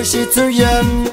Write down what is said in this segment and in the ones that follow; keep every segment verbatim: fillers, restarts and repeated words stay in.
وشيتو يم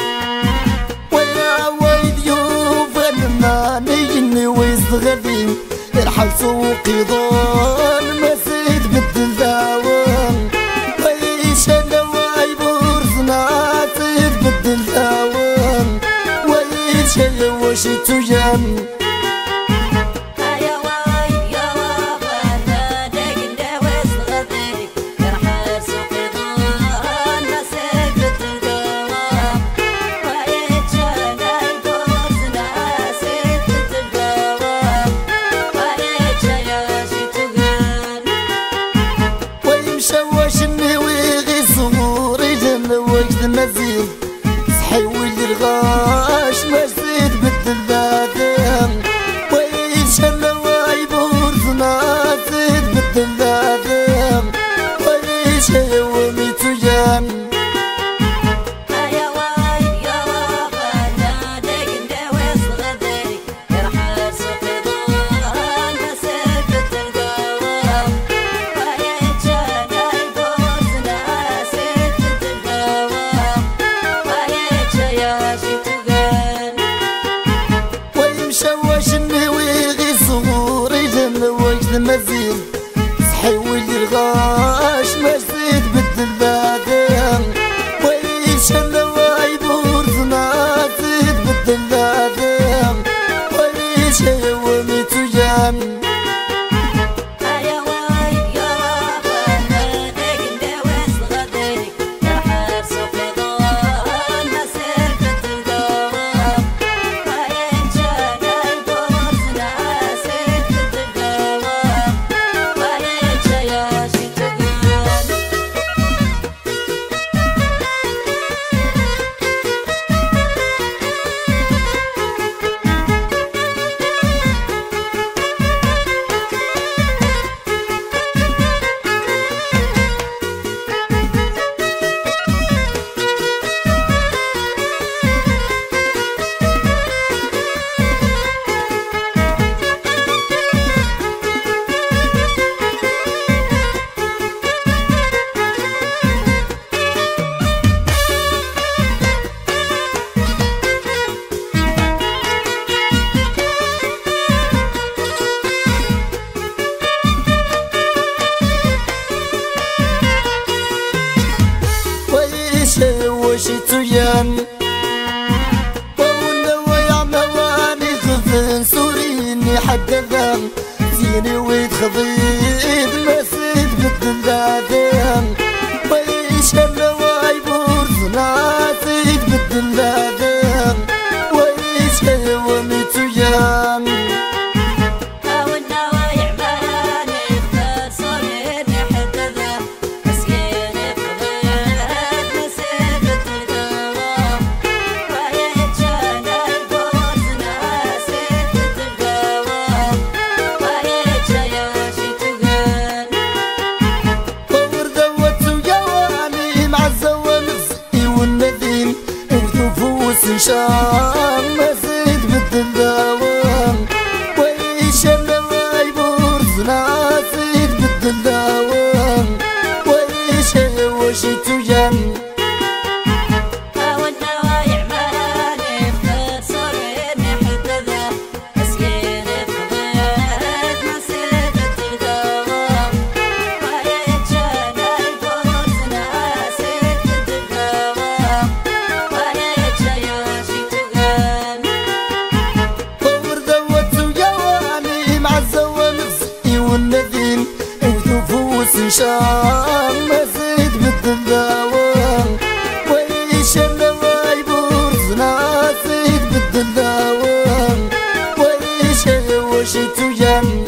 ويا ويد يوفن ما نيني ويصغدين الحل سوقي ضون ما زيد بدل داوم ويش الواي بورزنا زيد بدل داوم ويش وشيتو يم مزيد صحي ولي الغاش ما زيد بدل ذاذم ويش الواي بورزنا زيد بدل ذاذم ويش وميتو يم مزيد صحي ولي الغاش ما زيد بدل ذاذم ويش الواي بورزنا زيد بدل ذاذم ويش وميتو يم وشيتو يم والنوايا مواني خفن سوريني حتى ذم زيني ويتخضيد ما زيد بدل ذاذم ويش النواي بورزنا زيد بدل ذاذم ويش وميتو يم شام ما زيد بدل داوم ويش الواي بورزنا زيد بدل داوم ويش وشيتو يم شام ما زيد بدل داوم ويش الواي بورزنا زيد بدل داوم ويش وشيتو يم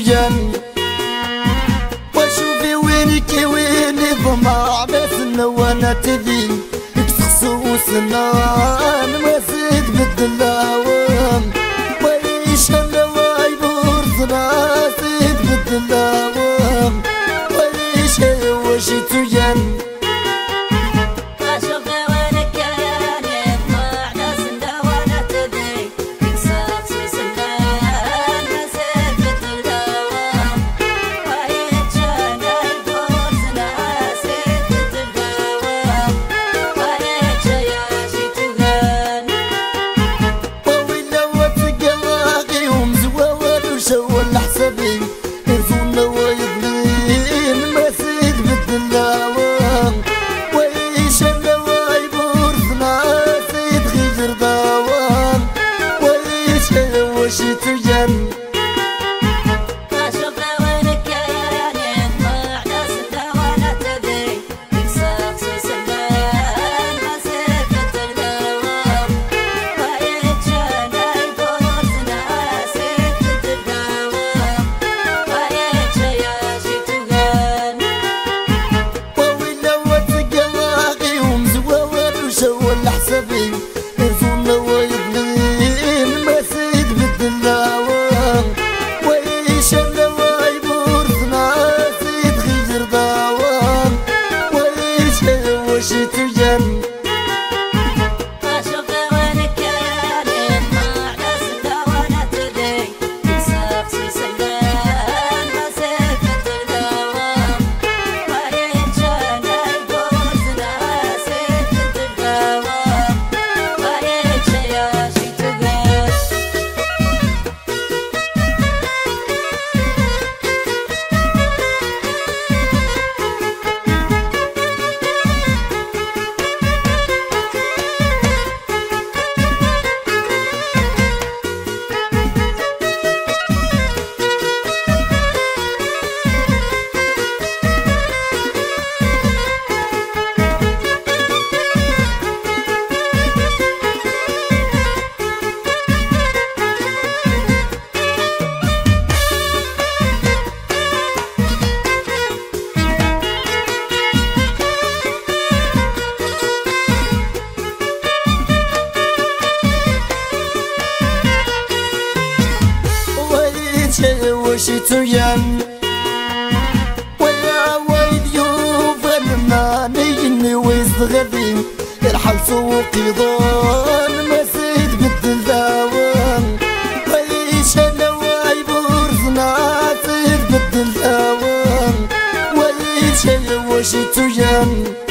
تجن وشوفي وينك ويني ضمع بس وانا تذي تخصو سنان ما زيد بالدلاوم ويش اللواي بورزنا زيد بالدلاوم ويش وشي تجن حسبي يرزون ويظلين ما زيد بالدلاوم ويش اللواي بورزنا زيد غير داوام ويش وشي تجن حسبي يرزون ويظلين ما زيد بالدلاوم ويش اللواي بورزنا زيد غير داوام ويش وشي تجن وشي تجن ويا ويد يوفن ما نيني ويزغذي الحل سوقي ضون ما زيد بالدلاوم ويش اللواي بورزنا زيد بالدلاوم ويش وشي تجن